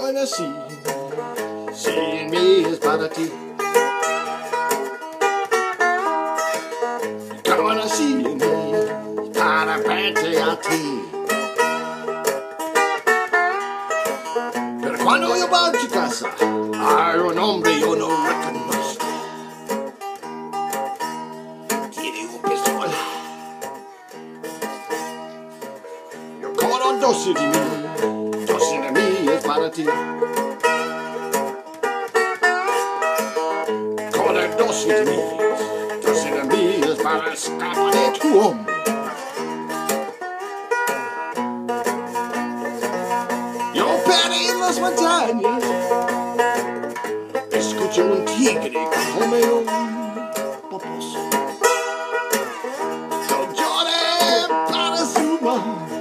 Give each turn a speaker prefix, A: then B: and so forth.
A: Caben así, 100 millas para ti. Caben así, 100 millas para verte a ti. Pero cuando yo voy a tu casa, hay un hombre yo no reconozco. Tiene un pistola. Yo cobro 200 millas para ti. Cobro 200 millas para escapar de tu hombre. Yo perdí en las montañas, escucho un tigre que come un poposo. Yo lloré para su mamá,